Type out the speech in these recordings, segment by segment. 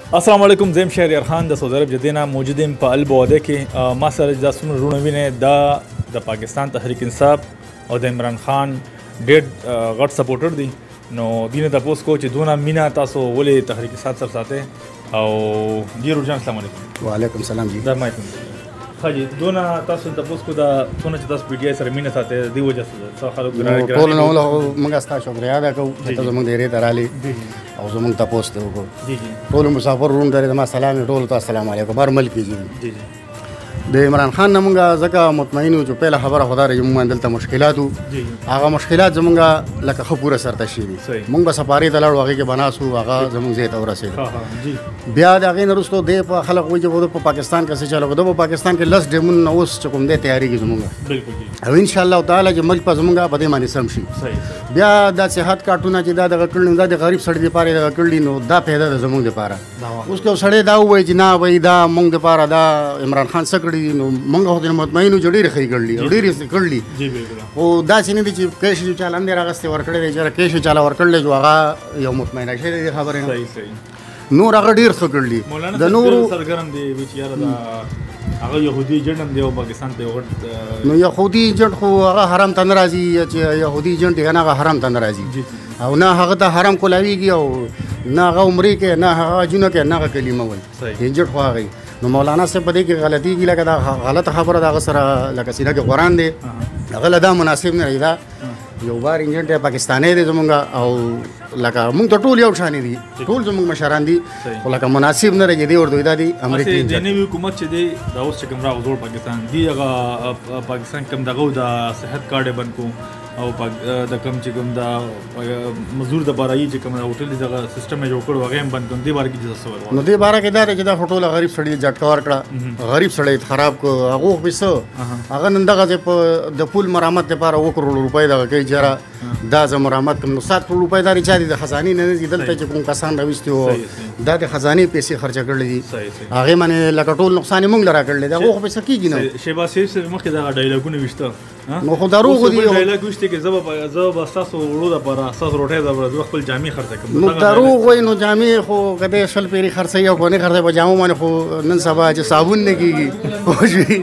السلام علیکم، زم شهریار خان د سعودي عرب جدې نه موجود یم په البوده کې. ما سره دا څومره وروڼه وینې دا د پاکستان تحریک انصاف او د عمران خان ډېر غټ سپورټر دي. نو دینه تاسو کو چې دونه مینا تاسو ولې تحریک انصاف سره ساتي او ډیر ورجان. السلام علیکم. وعلیکم السلام جی. دا مایته خاجي دونه تاسو تاسو کو دا څونه چې تاسو پی ټی آی سره مینا ساتي دی وجه څه خلک ګرځي ټول نو موږ ستاسو شکریا ادا کوو چې تاسو موږ ډیره درالي او زموږ تاسو ته وګورئ. جی جی ټول مسافر روم درې ما سلام ټول ته السلام علیکم هر ملک جی. جی جی د عمران خان نمونږه ځکه مطمئن یو چې پهله خبره خدا رې موږ دلته مشکلاتو هغه مشکلات زمونږه لکه خبره سرته شي موږ به سفاري ته لاړو هغه کې بناسو هغه زموږ زه ته ورسېد بیا د هغې نه وروسته دی په خلک وایي چې په پاکستان کې څه چلو په پاکستان کې لس ډیمون نه اوس چې کوم دی تیاری کې زمونږ او انشاءالله تعالی چې ملک په زمونږه په دې باندې سم شي. بیا دا صحت کارتونه چې دا دغه کړل دا د غریب سړي لپاره دغه کړل نو دا پیدا د زمونږ لپاره اوس کو سړی دا وایي چې نه وایي دا مونږ لپاره دا عمران خان سکړي نو مونږ خو د مطمئنو چې ډېرې ښې کړلي ډېرې کړلي خو داسې نه دي چې کیش چې چاله هم دی راغستې ورکړی دی چې کیش چاله ورکړلی چې هغه یو مطمئنه شوی دی خبرې نه نور هغه ډېر ښه کړلي د نورو سرګرم دی چې یاره دا هغه یهودي ایجنټ هم دی او پاکستان ته غټ نو یهودي ایجنټ خو هغه حرام ته نه راځي چې یهودي ایجنټ دی هغه حرام ته نه راځي او نه هغه ته حرام کولاویږي او نه هغه عمرې کې نه هغه حجونه کې نه هغه کلمه وایي ایجنټ خو هغه نو مولانا صاحب په دې کې غلطي کې لکه دا غلطه خبره دا سره لکه سینه کې قرآن دی هغه له دا مناسب نه دی دا یو بار انجنټ پاکستاني دی زمونږ او لکه مونږ ته ټول یو شان دي ټول زمونږ مشران دي خو لکه مناسب نه راځي دی ورته دا دی امریکایي د نوي حکومت چې دی دا اوس چې کوم راغور پاکستان دی هغه پاکستان کوم دغه د صحت کارت بند کو او د کم چې کوم دا مزدور د بارایي چې کوم هوټل دغه سیستم جوړ کړو هغه هم بند کړي دی بار کې څه سوال نو دی بار کې دا چې دا هوټل غریب سړی جټکا ورکړه غریب سړی خراب کو هغه پیسه هغه نن دغه د پول مرامت لپاره 1 کروڑ روپۍ دا کوي چې دا ز مرامت کوم 7 کروڑ روپۍ دا چا دي د خزاني نه دي دلته چې کوم کسان راوستي وو دا د خزاني پیسې خرچ کړل دي هغه باندې لکه ټول نقصان مونږ لرا کړل دا هغه پیسې کیږي نه شیبا سیف مخکې دا ډایلاګونه وشته نو خو دروغ دي ډایلاګ وشته کې زب تاسو وړو د پر اساس روټه د خپل جامع خرڅ کوم نو دروغ وای نو جامع خو کده شل پیری خرڅي او کو نه خرڅي په جامو باندې خو نن سبا چې صابون نه کیږي خوشوي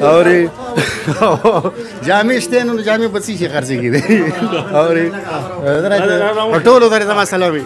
اور جامع شته نو جامع بچی شي خرڅي کیږي اور ټول درې زما سلامي.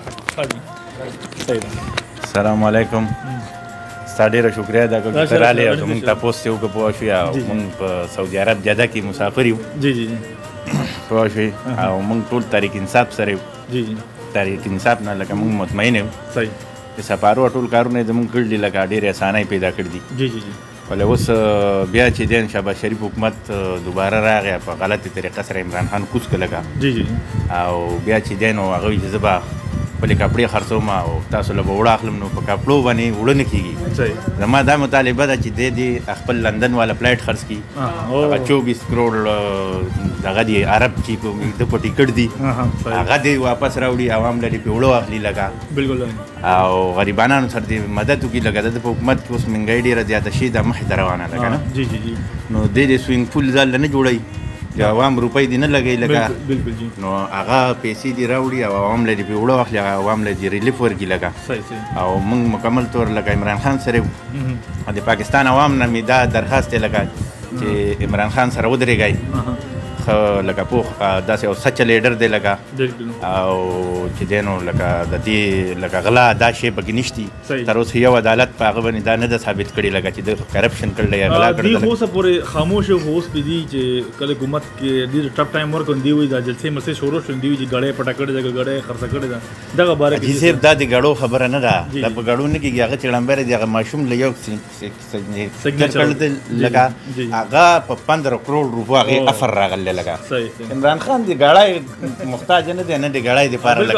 السلام علیکم. ډېره شکریا دا کوم تراله او موږ تاسو ته وګورئ شو یا موږ په سعودي عرب جده کې مسافر یو. جی جی پوه شئ او موږ ټول تحریک انصاف سره یو. جی جی تحریک انصاف نه لکه موږ مطمئن یو. صحیح د سفارو ټول کارونه زموږ کړي لکه ډېرې اسانۍ پیدا کړي دي. جی جی جی ولې اوس بیا چې دین شهباز شریف حکومت دوباره راغی په غلطه طریقه سره عمران خان کوز کړه. جی جی او بیا چې دین او هغه چې زبا په کپړې خرڅوم او تاسو له وړه اخلم نو په کپړو باندې وړنه کیږي. صحیح زما دا مطالبه ده چې د خپل لندن والا فلایټ خرڅ کی هغه 24 کروڑ دغه دی عرب چې کوم د پټی کړ دی هغه دی واپس راوړي عوام لري په وړو اخلي لگا بالکل او غریبانو سره دی مدد وکي لگا د حکومت کې اوس منګای ډیره زیاته شي د مخ روانه لگا نه. جی جی جی نو د سوینګ پول ځل نه جوړي د عوام روپۍ دی نه لګي لگا بالکل جی نو هغه پیسې دی راوړي او عوام لري په وړو اخلي عوام لري ریلیف ورګي لگا. صحیح او موږ مکمل طور لکه عمران خان سره د پاکستان عوام نه می دا درخواست لکه چې عمران خان سره ودرېږئ لکه پوخ داسې او سچ لیډر دی لکه او چې دی نو لکه د دې لکه غلا دا شی پکې نشتی تر اوسه یو عدالت په هغه باندې دا نه ده ثابت کړي لکه چې د کرپشن کړی یا غلا کړی دی. خو اوسه پورې خاموش او اوس پې دي چې کله حکومت کې ډېر ټف ټایم ورکوي دی وایي دا جلسې مسې شروع شوې دی چې ګړۍ پټه کړې ده ګړۍ خرڅه کړې ده دغه باره کې صرف دا د ګړو خبره نه ده دا په ګړو نه کېږي هغه چړمبر دی هغه ماشوم له یو سیګنیچر کړل لکه هغه په 15 کروڑ روپۍ هغې افر راغلی لکه عمران خان دی ګاړی محتاج نه دی نه دی ګاړی دی پاره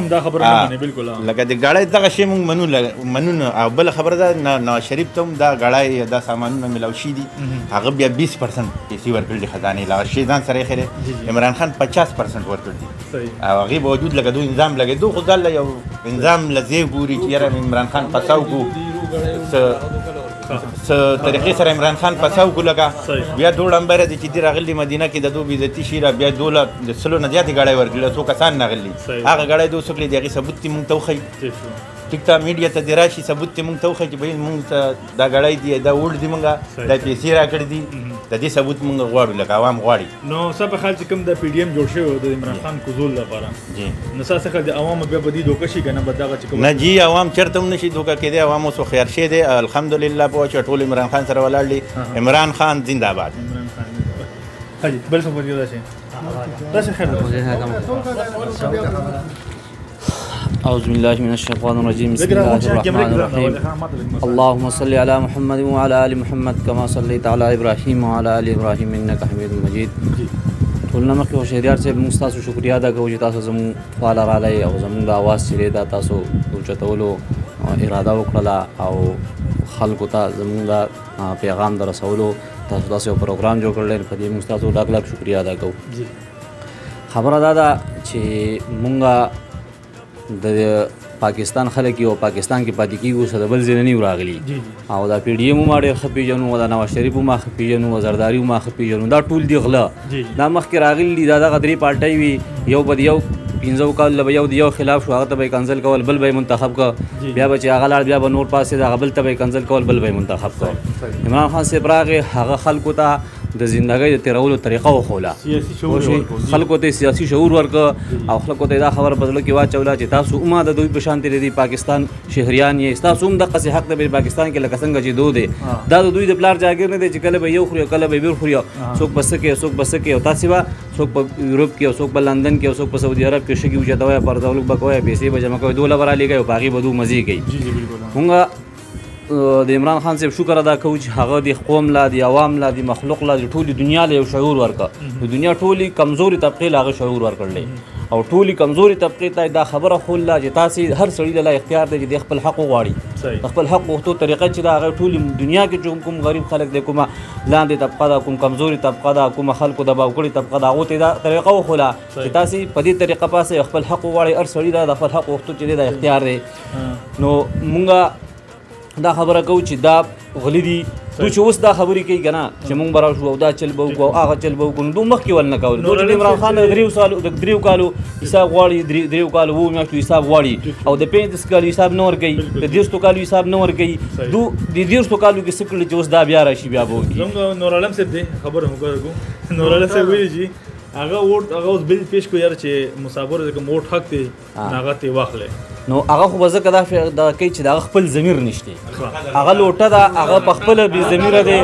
لکه د ګاړی دغه شی موږ منو او بل خبره ده نواز شریف ته هم دا ګاړی دا سامانونه ملاو شي دي هغه بیا 20% پیسې ورکړل دي خزانې لا شي ځان سره خره عمران خان 50% ورکړل دي او هغه باوجود لکه دوی نظام لګي دوی خو ځل یو نظام لزی ګوري چې یاره عمران خان پساو کو طریقې سره عمران خان پساو کو لگا بیا دوه نمبر دي چې راغلي مدینه کې د دوه بیزتی شي را بیا دوله د سلو نه زیاتې ګاړی ورګل څو کسان نغلي هغه ګاړی دوه سکلي دغه ثبوت مونږ ته وخی ټیک ټاک میډیا ته دې راشي ثبوت ته موږ ته وښایي چې بهین موږ ته دا ګړی دی دا ووډ دی موږ دا پیسې راکړي دي د دې ثبوت موږ غواړو لکه عوام غواړي. نو ستا په خیال چې کوم د پی ډي ایم جوړ شوی و د عمران خان کوزول لپاره جی نو ستا څه خیال د عوامو بیا به دې دوکه شي که نه به دغه چې کوم نه جی عوام چېرته هم نشي دوکه کېدی عوام اوس هوښیار شوی دی الحمدلله پوه چې ټول عمران خان سره ولاړ دي. عمران خان زنده باد. عمران خان حاجي بل څه پوښتنه راشي راشي خیر أعوذ بالله من الشيطان الرجيم بسم الله الرحمن الرحيم اللهم صل على محمد وعلى آل محمد كما صليت على إبراهيم وعلى آل إبراهيم إنك حميد مجيد. ټولنه مخکې خو شهریار صاحب موږ ستاسو شکریا ادا کوو چې تاسو زموږ فعاله رالی او زموږ د اواز چې دی دا تاسو اوچتولو اراده وکړله او خلکو ته زموږ د پیغام د رسولو تاسو داسې یو پروګرام جوړ کړلی په دې موږ ستاسو ډاک لاک شکریا ادا کوو. خبره دا ده چې موږ د پاکستان خلک یو پاکستان کې پاتې کېږو اوس د بل ځای نه یو راغلي او دا پی ډي ایم ما ډېر ښه پېژنو او دا نواز شریف ما ښه پېژنو او زرداري ما ښه پېژنو دا ټول دي غله دا مخکې راغلي دي دا دغه درې پارټۍ وي یو به د یو 15 کال به یو د یو خلاف شو هغه ته به یې کنسل کول بل به یې منتخب که بیا به چې هغه لاړ بیا به نور پاسې د هغه بل ته به یې کنسل کول بل به یې منتخب که. عمران خان صاحب راغی هغه خلکو ته د زندګۍ د تیرولو طریقه وښوله خلکو ته سیاسي شعور ورکړه او خلکو ته دا خبره په زړه کې واچوله چې تاسو هم د دوی په شانتې د پاکستان شهریان یې ستاسو هم دقسې حق دی پاکستان کې لکه څنګه چې دو دی دا د دوی د پلار جاګیر نه دی چې کله به یو خوري کله به بل خوري څوک به څه کوي څوک به څه کوي او تاسې به څوک په یورپ کې او څوک په لندن کې او څوک په سعودي عرب کې شګي اوچتوی پردولک به کوی پیسې به جمع کوی دوله به رالیږئ او په هغې به دو مزې کوي. مونږ د عمران خان صاحب شکر ادا کوو چې هغه د قوم لا د عوام لا د مخلوق لا د ټولې دنیا له یو شعور ورکړه د دنیا ټولې کمزوري طبقې له هغه شعور ورکړلی او ټولې کمزوري طبقې ته دا خبره ښوله چې تاسې هر سړي له اختیار دی چې د خپل حق وغواړي خپل حق غوښتو طریقه چې دا هغه ټولې دنیا کې چې کوم غریب خلک دی کومه لاندې طبقه ده کوم کمزوري طبقه ده کومه خلکو دباو کړې طبقه ده هغو ته دا طریقه وښوله چې تاسې په دې طریقه پاسې خپل حق وغواړئ هر سړي دا د خپل حق غوښتو چې دی دا اختیار دی. نو مونږ دا خبره کوو چې دا غلی دي دوی چې اوس دا خبرې کوي که نه چې مونږ به راشو او دا چل به وکړو او هغه چل به وکړو نو دوی مخکې ول نه کول دوی چې د عمران خان د 3 کالو حساب غواړي 3 کالو 2 میاشتو حساب غواړي او د 35 کالو حساب نه ورکوي د 30 کالو حساب نه ورکوي دو د 30 کالو کې څه کړي چې اوس دا بیا راشي بیا به وکړي. زموږ نور عالم صاحب دی خبره مو کوو نور عالم صاحب ویلي چې هغه ووټ هغه اوس بل پیش کو یار چې مسافر د کوم ووټ حق دی هغه ته واخلې نو هغه خو به ځکه دا کوي چې د هغه خپل ضمیر نشته هغه لوټه ده هغه په خپله بې ضمیره دی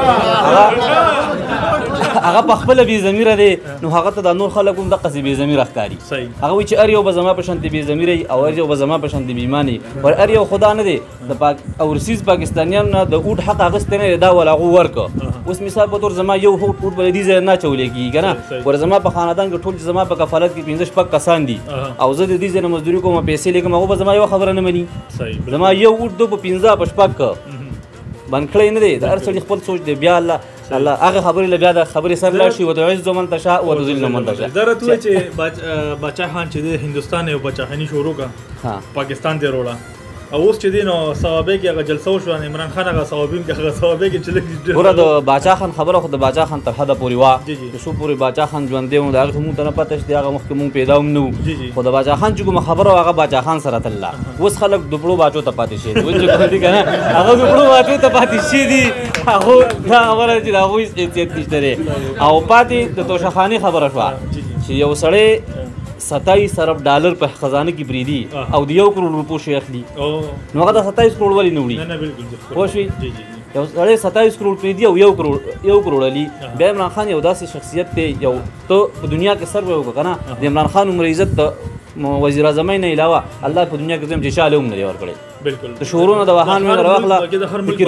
هغه په خپله بې ضمیره دی نو هغه ته دا نور خلک هم دقسې بې ضمیره ښکاري هغه وایي چې هر یو به زما په شانتې بې ضمیره وي او هر یو به زما په شانتې بې ایمانه وي پر هر یو خو دا نه دی د اورسیز پاکستانیانو نه د اوټ حق اخیستی نه دی دا ول هغو ورکړه اوس مثال په طور زما یو اوټ به له دې ځایه نه اچولی کېږي که نه ور زما په خاندان کې ټول چې زما په کفالت کې 15 کسان دي او زه د دې ځای نه مزدوري کوم پیسې لیږم هغو به زما یوه خبره نه مني زما یو اوټ دو په 15 په شپږ بند کړی نه دی د هر سړي خپل سوچ دی بیا الله هغه خبرې له بیا د خبرې سر لاړ شي وتعز من تشاء وتذل من تشاء دا راته وایي چې باچا خان چې د هندوستان یو باچاخاني شروع کړه پاکستان ته راوړه او اوس چې دی نو صوابۍ کې هغه جلسه وشوه عمران خان هغه صوابۍ کې هغه صوابۍ کې چې لږ ګوره د باچا خان خبره خو د باچا خان تر حده پورې وه چې څو پورې باچا خان ژوندی و د هغې خو مونږ ته نه پته چې هغه مخکې مونږ پیدا هم نه وو خو د باچا خان چې کومه خبره وه هغه باچا خان سره تلله اوس خلک دوپړو باچو ته پاتې شوي دي اوس چې کوم دي که نه هغه دوپړو باچو ته پاتې شوي دي هغو دا خبره چې د هغوی حیثیت نشته دی او پاتې د توشهخانې خبره شوه چې یو سړی 27 ارب ډالر په خزانه کې پریدي او د 1 کروڑ روپو شي اخلي نو هغه د 27 کروڑ ولې نه وړي نه بالکل خو شي یو سړی 27 کروڑ پریدي او 1 کروڑ علي بیا عمران خان یو داسې شخصیت دی یو ته په دنیا کې سر وکړه که نه د عمران خان عمر عزت د وزیر اعظم نه علاوه الله په دنیا کې زم چې شاله هم نه دی ورکړی بالکل د شورونو د وهان مې راواخله د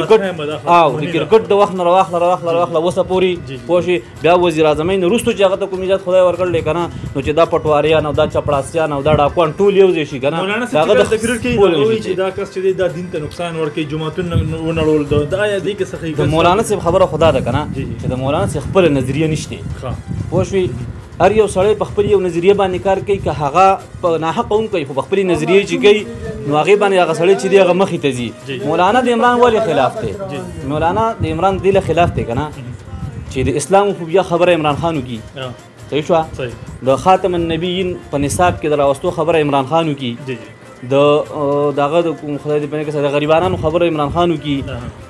کرکټ د وخت نه راواخله اوسه پورې پوه شي بیا وزیر اعظم نه وروستو چې هغه ته کوم ایجاد خدای ورکړلی که نه نو چې دا پټواریان او دا چپړاسیان او دا ډاکوان ټول یو ځای شي که نه هغه د کرکټ کې وایي چې دا کس چې دی دا دین ته نقصان ورکوي جوماتونه ونړول دا یا دې کې څه د مولانا صاحب خبره خدا ده که نه چې د مولانا صاحب خپله نظریه نشته پوه شوي هر یو سړی په خپل یو نظریه باندې کار کوي که هغه په ناحقه هم کوي خو په خپلې نظریې چې کوي نو هغې باندې هغه سړی چې دی هغه مخې ته ځي مولانا د عمران ولې خلاف دی مولانا د عمران دې له خلاف دی که نه چې د اسلام خو بیا خبره عمران خان وکړي صحیح شوه د خاتم النبیین په نصاب کې د راوستو خبره عمران خان وکړي دغه د خدای دې پنه کې د غریبانو خبره عمران خان کی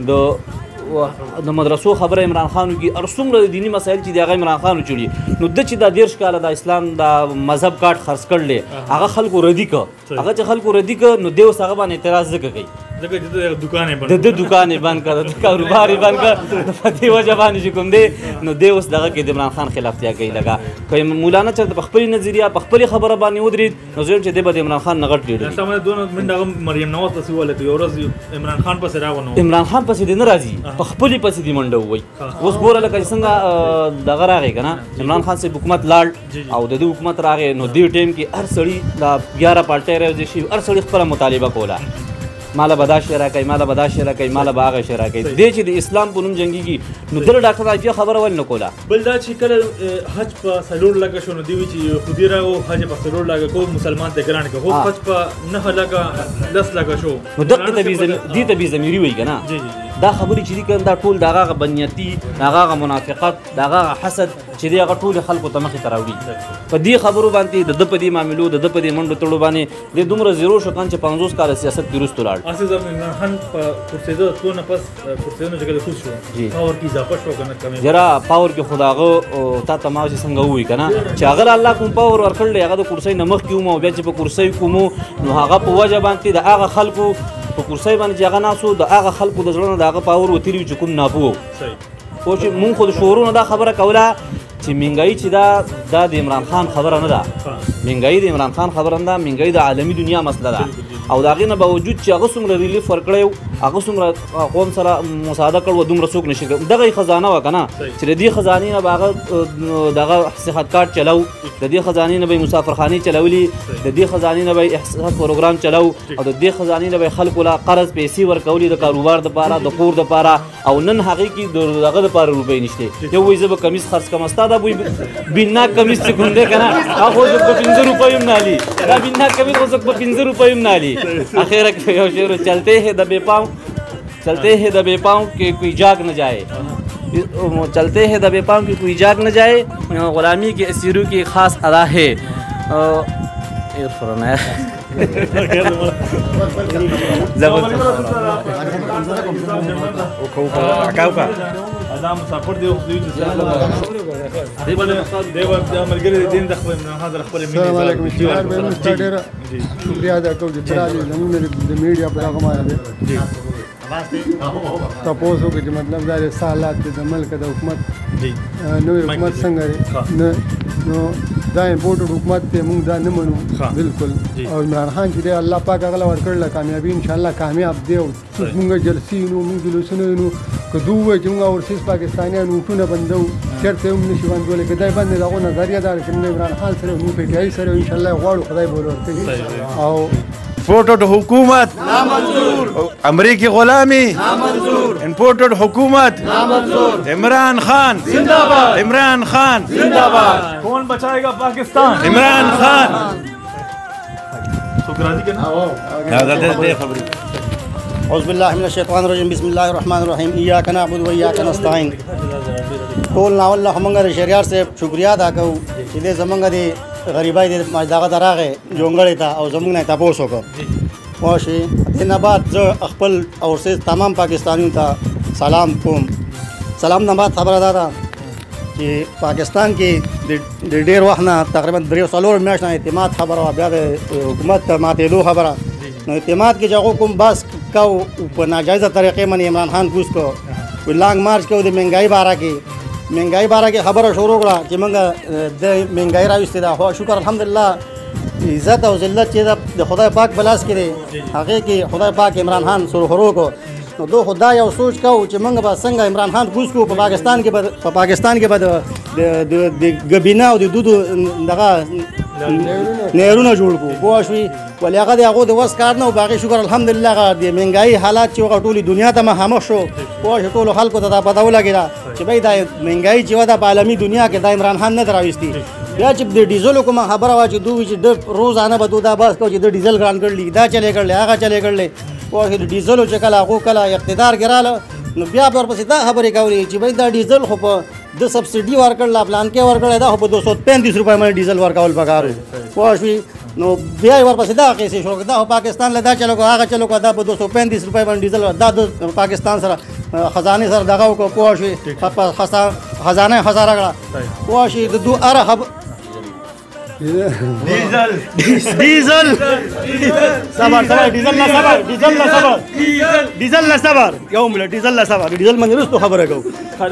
د مدرسو خبره عمران خان کی ارسومره دینی مسایل چې د عمران خان چړي نو د چې د 10 کال د اسلام د مذهب کارت خرڅ کړل هغه خلکو ردی ک هغه چې خلکو ردی ک نو دیو هغه باندې اعتراض وکړي دغه د دکانې بند د دکانې بند کړ د کاروبار بند کړ د فتوی وجه باندې کوم دی نو دی اوس دغه کې د عمران خان خلافتیا کوي لگا کوي مولانا چې په خپل نظریه په خپل خبره باندې ودرید نو زه چې د عمران خان نغټ لیدل سمه دونه من دغه مریم نواز تاسو ولته یو ورځ عمران خان پسې راغونو عمران خان پسې د ناراضي په خپل پسې دی منډه وای اوس ګوره لکه څنګه دغه راغی کنه عمران خان سي حکومت لاړ او د حکومت راغی نو دی ټیم کې هر سړی د 11 پالټي راځي شي هر سړی خپل مطالبه کوله مالا بدا شعرا کوي مالا بدا شعرا کوي مالا باغ شعرا کوي د چې د اسلام په نوم جنگيږي نو در ډاکټر راځي خبره ول نه کوله بل دا چې کله حج په سلور لګه شو نو دی چې خودي راو حج په سلور لګه کو مسلمان ته ګران کو حج په نه لګه لس لګه شو نو دغه ته بي زميري وای کنه دا خبرې چې کوم دا ټول دغه بنیتی دغه منافقت دغه حسد چې دغه ټول خلکو ته مخې تراوړي په دې خبرو باندې د په دې معاملو د په دې منډو تړو باندې د دومره زیرو شو کان چې 50 کال سیاست درست لاړ اساس عمران خان په کورسیدو څو نه پس کورسیدو چې خوش شو پاور کی اضافه شو کنه کمه جرا پاور کې خداغه تا تماج څنګه وای کنه چې هغه الله کوم پاور ورکړل هغه د کورسۍ نمخ کیو مو بیا چې په کورسۍ کومو نو هغه په وجه باندې د هغه خلکو په کورسۍ باندې هغه ناسو د هغه خلکو د ځړنه د هغه پاور وتیری چې کوم نابو صحیح خو چې مونږ خو د شورونو دا خبره کوله چې منګای چې دا د عمران خان خبره نه ده منګای د عمران خان خبره نه ده منګای د عالمي دنیا مسله ده او دا غینه باوجود چې هغه څومره ریلیف ورکړیو هغه څومره قوم سره مساعده کړو دومره څوک نشي دغه خزانه وکنه چې د دې خزانې نه باغ دغه صحت کارت چلاو د دې خزانې نه به مسافرخانه چلولي د دې خزانې نه به احساس پروګرام چلاو او د دې خزانې نه به خلکو لا قرض پیسې ورکولي د کاروبار لپاره د کور لپاره او نن هغه کې دغه لپاره روپۍ نشته یو وایي زه به کمیس خرڅ کوم استا دا بنا کمیس څه کوم دی کنه هغه زه په 15 روپۍ نالي دا بنا کمیس زه په 15 روپۍ نالي اخیرا کې یو شعر چلتے ہیں دبے پاؤں چلتے ہیں دبے پاؤں کہ کوئی جاگ نہ جائے چلتے ہیں دبے پاؤں کہ کوئی جاگ نہ جائے غلامی کے اسیروں کی خاص ادا ہے دا مسافر دی او دوی چې دیو ملګری دین د خپل حاضر خپل السلام علیکم ډیر شکریہ ادا کوم چې ترالي زموږ د میډیا په هغه باندې تاسو کې مطلب دا سالات د ملک د حکومت نو حکومت څنګه نو دا امپورټ حکومت ته موږ دا نه منو بالکل او عمران خان چې الله پاک هغه ورکړل کامیابی ان شاء الله کامیاب دی او موږ جلسي نو موږ جلوسونه نو کدوه چې موږ ورسېس پاکستانیانو ټونه بندو چرته هم نشي باندې کدای باندې دغه نظریه دار چې عمران خان سره نو په ټای سره ان شاء الله غواړو خدای بول ورته او امپورټډ حکومت نامنظور امریکي غلامي نامنظور امپورټډ حکومت نامنظور عمران خان زندہ باد عمران خان زندہ باد کون بچائے گا پاکستان عمران خان شکر راضی کنا دې خبري اعوذ بالله من الشیطان الرجیم بسم الله الرحمن الرحیم ایاک نعبد و ایاک نستعین ټول ناول له موږ شریعت سے شکریا ادا کوو چې دې زمونږ د غریبای د دغه دراغه جونګړې ته او زمونږ نه تاسو وکړو واشه دینه بعد زه خپل او سه تمام پاکستانیو ته سلام کوم سلام نه بعد خبره ده چې پاکستان کې د ډېر وخت نه تقریبا 3 میاشتې اعتماد خبره بیا د حکومت ته ماتېدو خبره نو اعتماد کې چې کوم بس کو په ناجایزه طریقې باندې عمران خان کوس کو لانګ مارچ کې د منګای بارا کې خبره شروع کړه چې موږ د منګای راوستي دا خو شکر الحمدلله عزت او ذلت چې د خدای پاک بلاس کړي هغه کې خدای پاک عمران خان سرخرو کو نو دو خدای یو سوچ کو چې موږ به څنګه عمران خان کوس کو په پاکستان کې به د غبینا او د دودو دغه نهرونه جوړ کو پوه شوي ولې هغه د هغو د وس کار نه و باقي شکر الحمدلله هغه د مهنګایي حالات چې هغه ټولې دنیا ته مخامخ شو پوه شو ټولو خلکو ته دا پته ولګېده چې بھائی دا مهنګایي چې وه دا په عالمي دنیا کې دا عمران خان نه ده راوستي بیا چې د ډیزلو کومه خبره وه چې دوی چې د روزانه به دو دا بحث کوو چې د ډیزل ګران کړلي دا چلې کړلی هغه چلې کړلی پوه شو د ډیزلو چې کله هغو کله اقتدار کې راله نو بیا به ورپسې دا خبرې کولې چې بھائی دا ډیزل خو په د سبسډي ورکړله پلان کې ورکړی دا خو په 235 روپۍ باندې ډیزل ورکول پکار و پوه شوې نو بیا یې ورپسې دغه قیسې شروع کړې دا خو پاکستان له دا چلو کړو هغه چلو کړو دا په 235 روپۍ باندې ډیزل دا د پاکستان سره خزانې سره دغه وکړو پوه شوې خزانه یې خساره کړه پوه شوې د دو اره ډیزل صبر ډیزل نه صبر یو مله ډیزل نه صبر ډیزل باندې رسو خبره کوو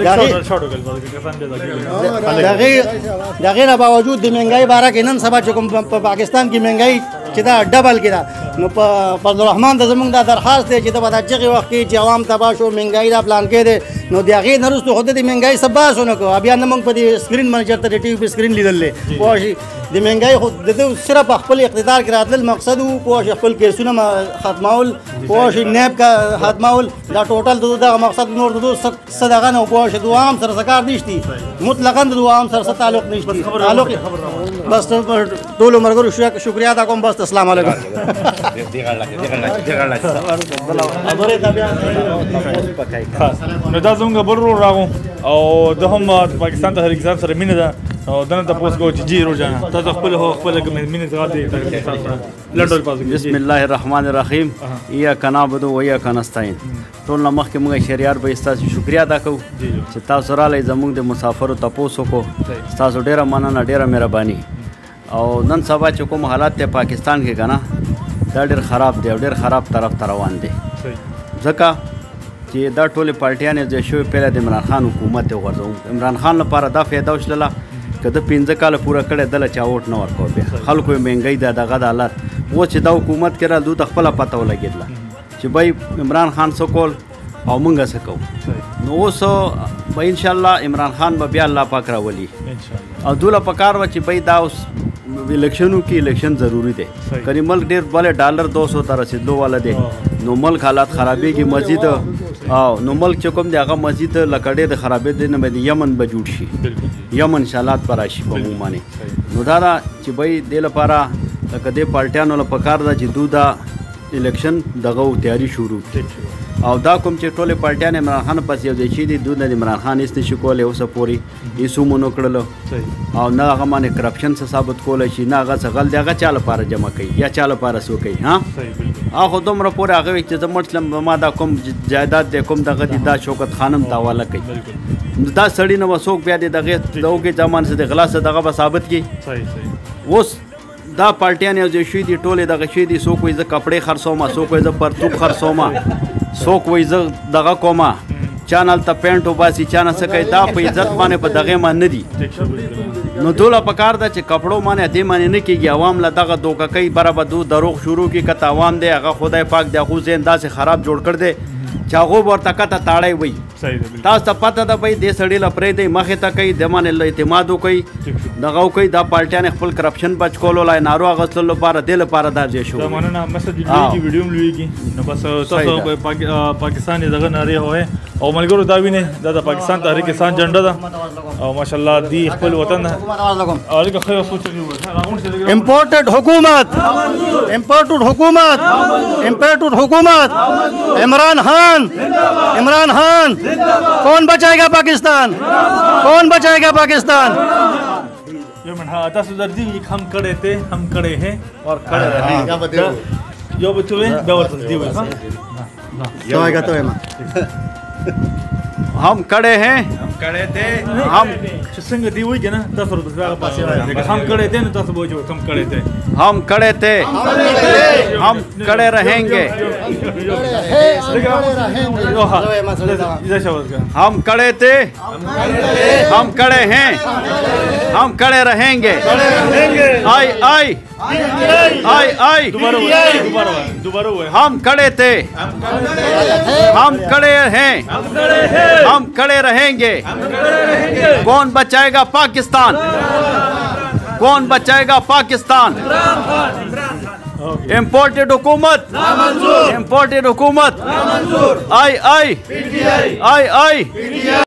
دغه نه باوجود د مهنګای باره کې نن سبا چې کوم په پاکستان کې مهنګای چې دا ډبل کې ده نو په فضل الرحمن ته زموږ دا درخواست دی چې دا په دغه وخت کې چې عوام تباه شو مهنګای دا پلان کې دی نو د هغې نه وروسته خو د مهنګای څه بحث ونه کړو بیا نه موږ په دې سکرین باندې چېرته د ټي وي په سکرین لیدلې پوه شي د مهنګای خو د ده صرف خپل اقتدار کې راتلل مقصد و پوه شي خپل کیسونه ختمول پوه شي نیب کا ختمول دا ټوټل د دغه مقصد نور د څه دغه نه پوه شي د عوام سره څه کار نشتی مطلقا د عوام سره څه تعلق نشتی تعلق بس ټولو ملګرو شکریا ادا کوم بس السلام علیکم نو دا زموږ بل ورور راغو او ده هم پاکستان تحریک انصاف سره مینه ده او دنه تاسو کو چې جی روزانه تاسو خپل مینه زغال دي تحریک انصاف سره لړل پاسو بسم الله الرحمن الرحیم یا کنابود و یا کنستاین ټول مخ کې موږ شریار به تاسو شکریا ادا کوو چې تاسو را لې زموږ د مسافرو تاسو کو تاسو ډیره مننه ډیره مهرباني او نن سبا چې کوم حالات ته پاکستان کې غنا دا ډیر خراب دی او ډیر خراب طرف ته روان دي ځکه چې دا ټولې پارټیانې چې شوې پهله د عمران خان حکومت یې وغورځوو عمران خان لپاره دا فایده وشلله که ده 15 کاله پوره کړی دله چا ووټ نه ورکوه بیا خلکو یې مهنګۍ ده دغه د حالت اوس چې دا حکومت کې راغله دوی ته خپله پته ولګېدله چې بی عمران خان څه کول او موږ څه کوو نو اوس به انشاءالله عمران خان به بیا الله پاک راولي او دوی له پکار وه چې بی دا اوس الیکشنو کې الیکشن ضروری دی کنی ملک ډیر بله ډالر 200 ته رسېدلو والا دی نو ملک حالات خرابېږي مزید او نو ملک چې کوم دی هغه مزید لکه ډېر د خرابېدو نه به یمن به جوړ شي یمن حالات به راشي په موږ باندې نو دا ده چې بی دې لپاره لکه دې پارټیانو له پکار ده چې دوی دا الیکشن دغه تیاری شروع کړي او دا کوم چې ټولې پارټیان عمران خان پسې یو ځای شي دي دوی د عمران خان هېڅ نشي کولی اوسه پورې هېڅ هم ونه کړلو او نه هغه باندې کرپشن څه ثابت کولی شي نه هغه څه غل دی هغه چا لپاره جمع کوي یا چا لپاره څه کوي ها خو دومره پورې هغه وایي چې زه مړ شلم ما دا کوم جایداد دی کوم دغه دي دا شوکت خانم ته حواله کوي دا سړي نه به څوک بیا د دغې د هغې زمان څه د غلا څه دغه به ثابت کړي اوس دا پارټیان یو ځای شوي دي ټولې دغه شوي دي څوک وایي زه کپړې خرڅومه څوک وایي زه پرتوګ خرڅومه څوک وایي زه دغه کومه چا نه هلته پینټ وباسي چا نه څه کوي دا په عزت باندې په دغې باندې نه دي نو دوله پکار ده چې کپړو باندې دې باندې نه کېږي عوام له دغه دوکه کوي بره به دو دروغ شروع کړي که ته عوام دی هغه خدای پاک د هغو ذهن داسې خراب جوړ کړ دی چې هغو به ورته کته تاړی وایي تاسو ته پته ده بی دې سړي له پرېږدئ مخې ته کوي د باندې اعتماد وکوئ دغه وکوئ دا پارټیان خپل کرپشن بچ کولو لا نارو اخیستلو لپاره دې لپاره دا ځای شو مننه مسج لویږي ویډیو هم لویږي نو بس تاسو پاکستان یې دغه نارې هوی او ملګرو دا وینئ دا د پاکستان تحریک انسان جنډه ده او ماشاءالله دی خپل وطن علیکم خیر امپورټډ حکومت عمران خان کون بچائے گا پاکستان تاسو دردی ہم کڑے تھے ہم کڑے ہیں اور کڑے رہیں یو بچوے بیورتن دیوے ہم کڑے ہیں ہم سنگ دی ہوئی نا تاسو رتبہ پاسے ہم کڑے تھے نا تاسو بوجو ہم کڑے تھے ہم کڑے تھے ہم کڑے رہیں گے ہم کڑے تھے ہم کڑے ہیں ہم کڑے رہیں گے آئی آئی آئی آئی ہم کڑے تھے ہم کڑے ہیں ہم کڑے رہیں گے کون بچائے گا پاکستان کون بچائے گا پاکستان امپورٹڈ حکومت آئی آئی آئی آئی